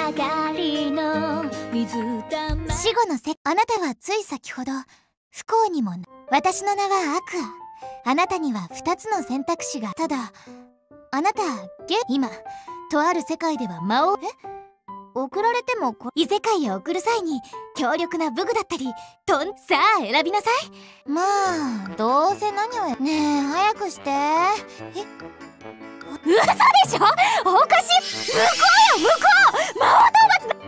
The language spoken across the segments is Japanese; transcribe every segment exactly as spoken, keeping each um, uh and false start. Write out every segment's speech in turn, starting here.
がりの水玉。 死後のせあなたはつい先ほど不幸にもな。私の名はアクア。あなたにはふたつの選択肢が。ただあなたゲ今とある世界では魔王え送られても異世界へ送る際に強力な武具だったりとんさあ選びなさい。まあどうせ何をやねえ早くして。え嘘でしょ。おかしい。向こうよ向こう魔王討伐だ。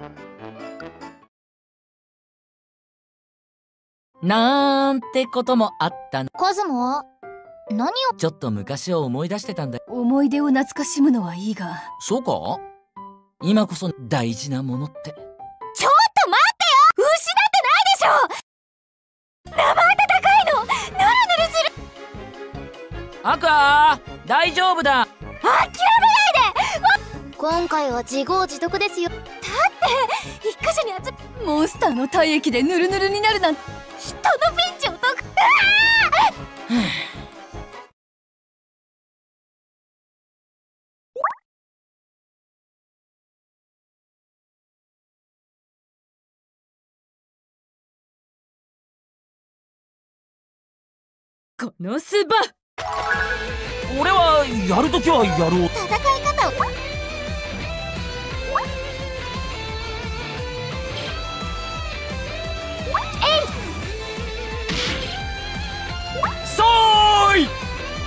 なんてこともあったの。 コズモ何を。 ちょっと昔を思い出してたんだ。 思い出を懐かしむのはいいが。 そうか。今こそ大事なものって。 ちょっと待ってよ。牛だってないでしょ。生温かいのぬるぬるする。 アクア大丈夫だ。 諦めないで。今回は自業自得ですよ。だって一箇所に集めモンスターの体液でヌルヌルになるなんて。 人のピンチを解く。 このスバ。 俺はやるときはやろう。 戦い方をそーい。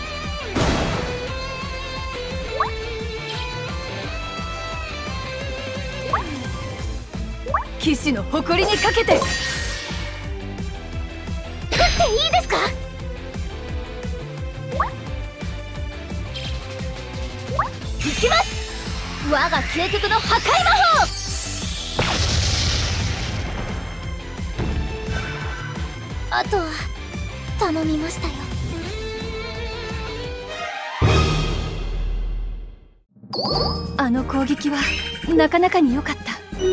騎士の誇りにかけて。 食っていいですか。いきます。我が究極の破壊魔法。あとは頼みましたよ。 あの攻撃はなかなかに良かった。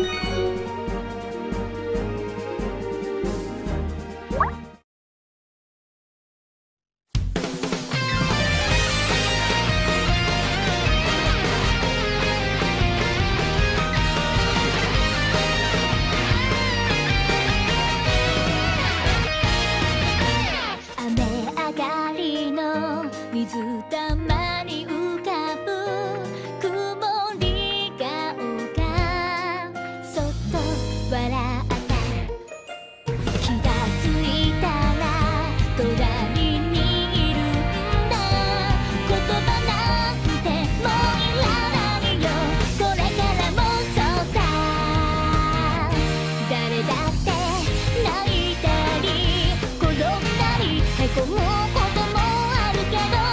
水玉に浮かぶ曇り顔がそっと笑った気がついたら隣にいるんだ言葉なんてもういらないよこれからもそうさ誰だって泣いたり転んだりへこむこともあるけど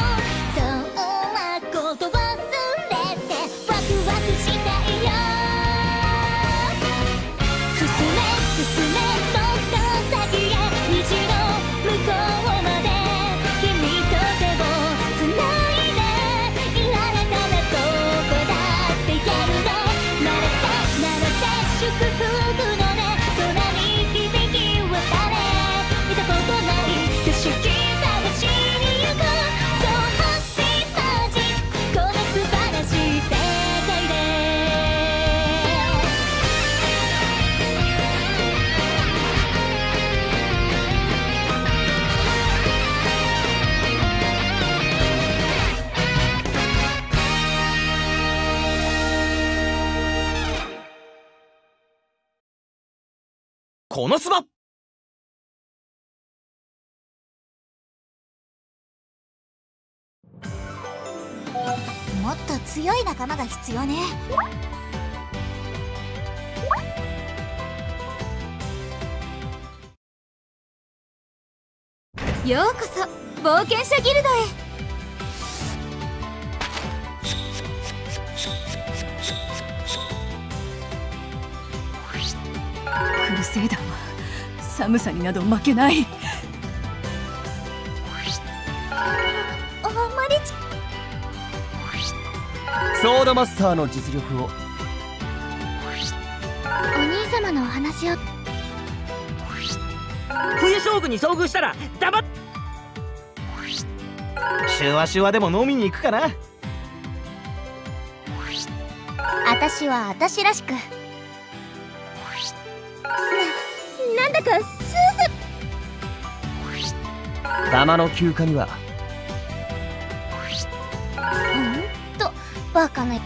このスバ。 もっと強い仲間が必要ね。 ようこそ冒険者ギルドへ。クルセイダーは寒さになど負けない。 あんまりちソードマスターの実力を。 お兄様のお話を。 冬将軍に遭遇したら黙っ。 シュワシュワでも飲みに行くかな。 私は私らしく。な、なんだかスースー。 玉の休暇にはほんとバカな。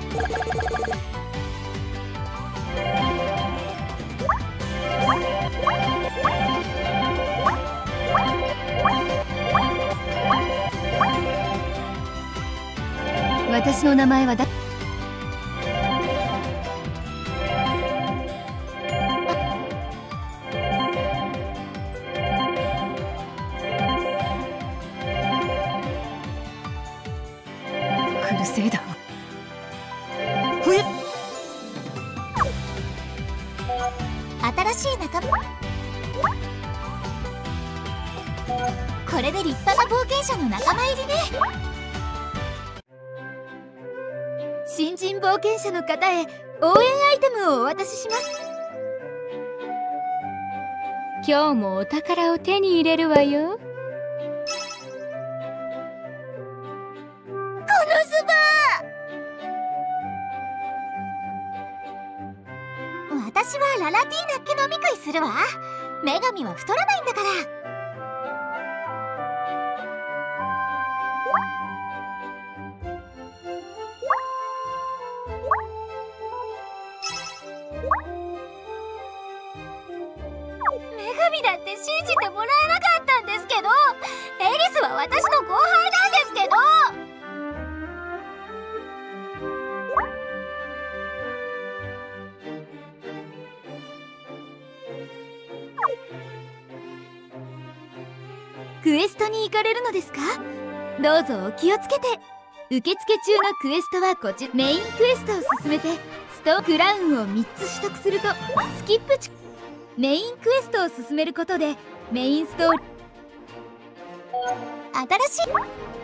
私の名前はだ。クルセイダー。 ふえ新しい仲間。これで立派な冒険者の仲間入りね。 新人冒険者の方へ応援アイテムをお渡しします。 今日もお宝を手に入れるわよ。 このスバー。私はララティーナっけ飲み食いするわ。女神は太らないんだから。女神だって信じてもらえなかったんですけど、エリスは私の後輩なんですけど。 クエストに行かれるのですか？どうぞお気をつけて。受付中のクエストはこちら。メインクエストを進めてストークラウンをみっつ取得するとスキップチメインクエストを進めることでメインストーリー。 新しい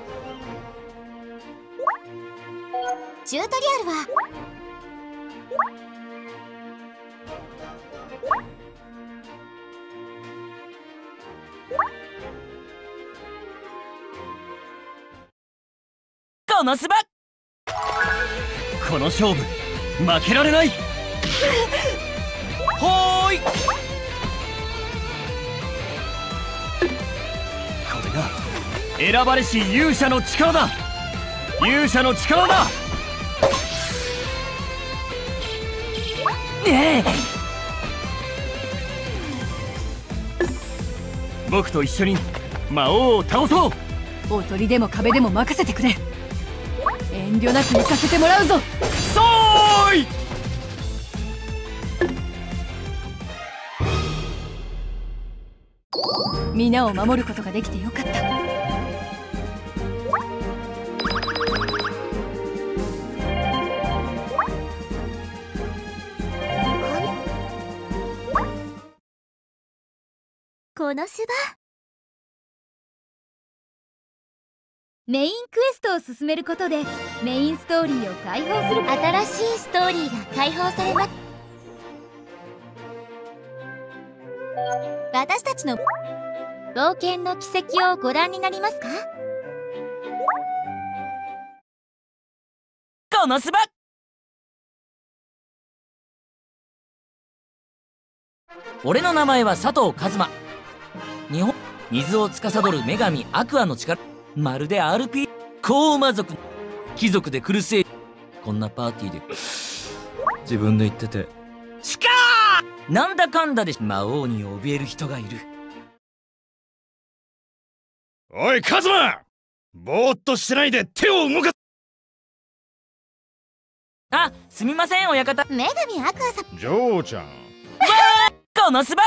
チュートリアルはこのスバこの勝負負けられないほーいこれが選ばれし勇者の力だ勇者の力だねえ僕と一緒に魔王を倒そうおとりでも壁でも任せてくれ遠慮なく行かせてもらうぞそーい皆を守ることができてよかった。 このスバメインクエストを進めることでメインストーリーを解放する。 新しいストーリーが解放されます。私たちの冒険の軌跡をご覧になりますか？ このスバ俺の名前は佐藤一馬日本水を司る女神アクアの力まるで アールピー 高魔族貴族でクルセイこんなパーティーで自分で言っててチカーなんだかんだで魔王に怯える人がいる。 おいカズマぼーっとしてないで手を動か。 あすみません親方女神アクアさんジョーちゃんこのスバ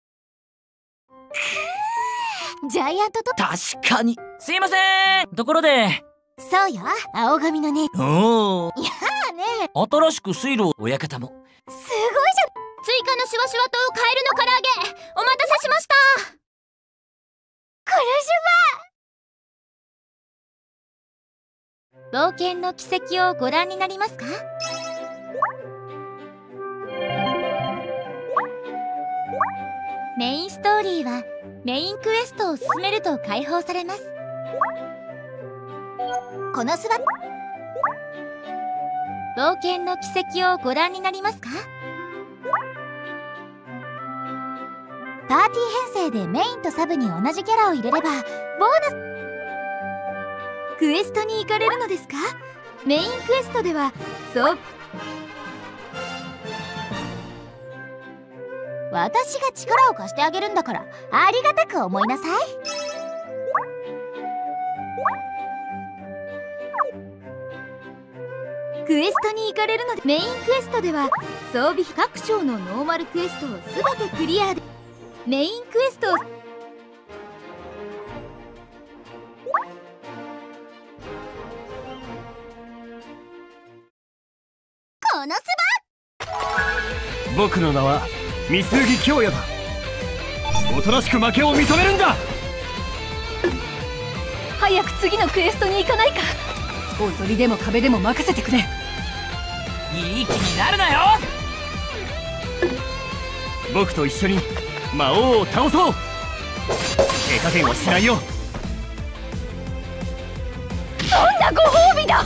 ジャイアントと確かにすいませんところでそうよ青髪のね。 おおいやーね新しく水路を親方もすごいじゃん。追加のシュワシュワとカエルの唐揚げお待たせしました。クルシュバ冒険の軌跡をご覧になりますか？メインストーリーはメインクエストを進めると解放されます。このスバ冒険の軌跡をご覧になりますか？パーティー編成でメインとサブに同じキャラを入れればボーナス。 クエストに行かれるのですか？メインクエストではそう私が力を貸してあげるんだからありがたく思いなさい。 クエストに行かれるのでメインクエストでは装備各章のノーマルクエストを全てクリアでメインクエストをこのス僕の名は三木京也だ。おとなしく負けを認めるんだ。 早く次のクエストに行かないか。踊りでも壁でも任せてくれ。 いい気になるなよ。 僕と一緒に魔王を倒そう。手加減はしないよ。 どんなご褒美だ。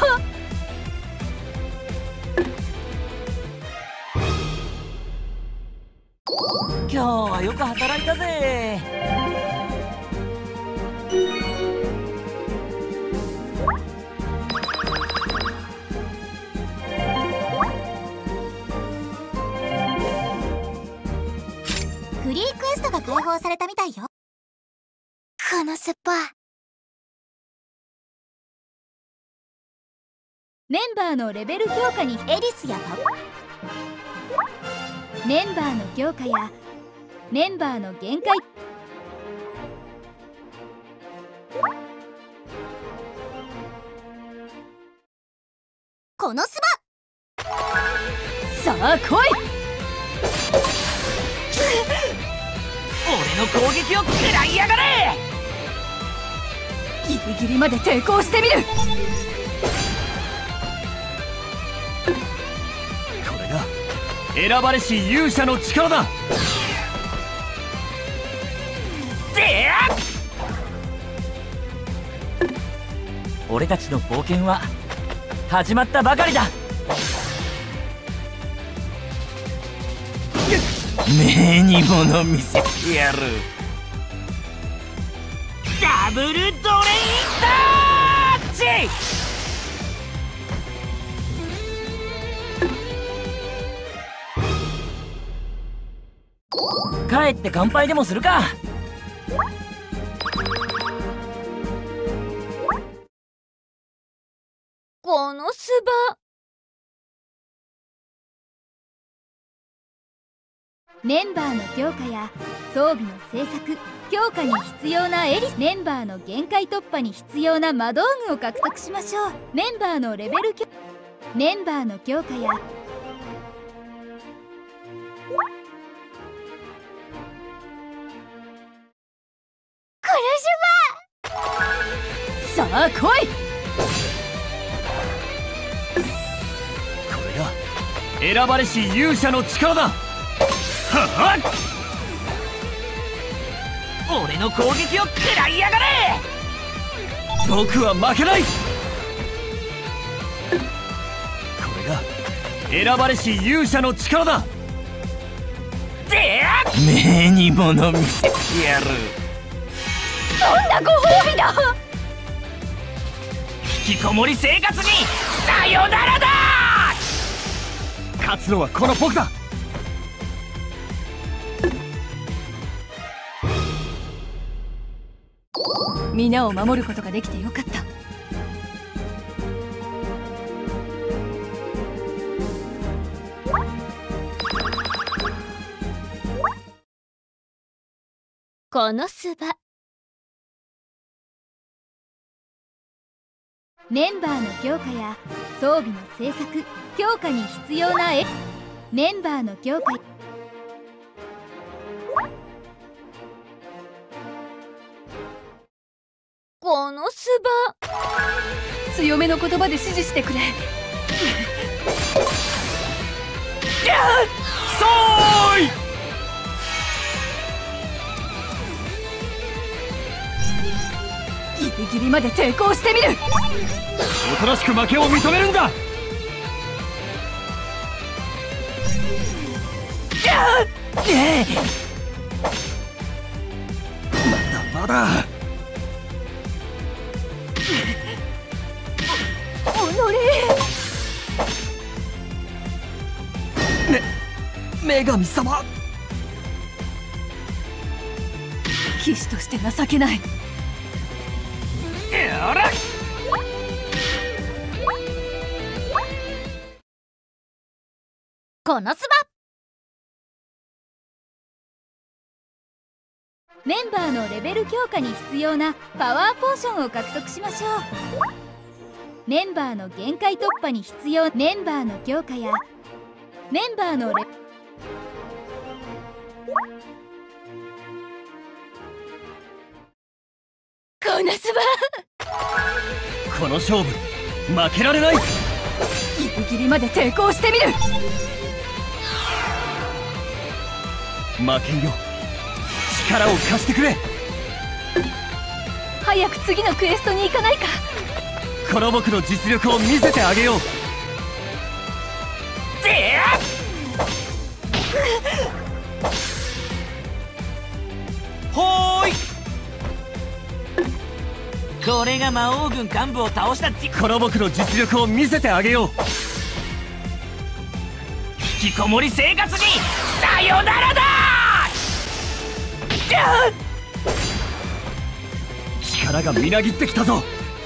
今日はよく働いたぜ。 フリークエストが解放されたみたいよ。このスパメンバーのレベル強化にエリスやパメンバーの強化やメンバーの限界このスバさあ来い。 俺の攻撃を食らいやがれ。 ギリギリまで抵抗してみる。 これが選ばれし勇者の力だ。 でやっ俺たちの冒険は始まったばかりだ。目に物見せてやる。ダブルドレインタッチ。帰って乾杯でもするか。 このスバメンバーの強化や装備の製作強化に必要なエリスメンバーの限界突破に必要な魔道具を獲得しましょう。メンバーのレベル強メンバーの強化やさあ来い。 これが選ばれし勇者の力だ。はっ俺の攻撃を食らいやがれ。 僕は負けない。これが選ばれし勇者の力だ。 でやっ目に物見せてやる。 どんなご褒美だ。 引きこもり生活にさよならだ。 勝つのはこの僕だ。 皆を守ることができてよかった。 このスバメンバーの強化や装備の製作強化に必要なエメンバーの強化このスバ強めの言葉で指示してくれ。 そーい。 ギリギリまで抵抗してみる。 おとなしく負けを認めるんだ。 まだまだ。め女神様、 騎士として情けない。 やらこのスバ。 メンバーのレベル強化に必要なパワーポーションを獲得しましょう。メンバーの限界突破に必要メンバーの強化やメンバーのレこのスバ。 この勝負負けられない。 ギリギリまで抵抗してみる。 負けんよ、力を貸してくれ。 早く次のクエストに行かないか。 この僕の実力を見せてあげよう。 ほーい、これが魔王軍幹部を倒したち。 この僕の実力を見せてあげよう。 引きこもり生活にさよならだ。 力がみなぎってきたぞ。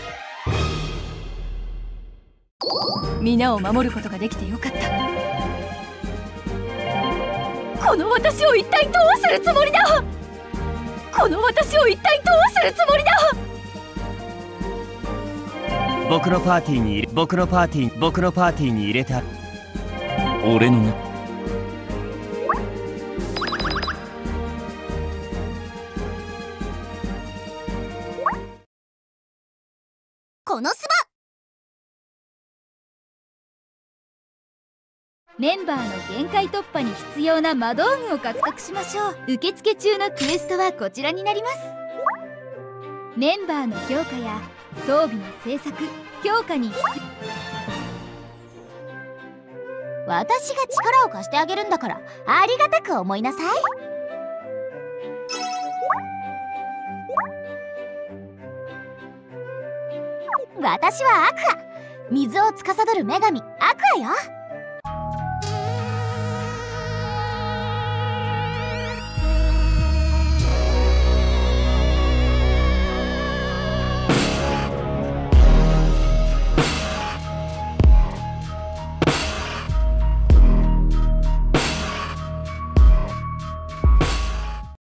皆を守ることができてよかった。この私を一体どうするつもりだ。この私を一体どうするつもりだ。 僕のパーティーに入れ僕のパーティー僕のパーティーに入れた。 俺のな。 このスバ。 メンバーの限界突破に必要な魔道具を獲得しましょう。受付中のクエストはこちらになります。メンバーの強化や装備の製作強化に必私が力を貸してあげるんだからありがたく思いなさい。私はアクア、水を司る女神アクアよ。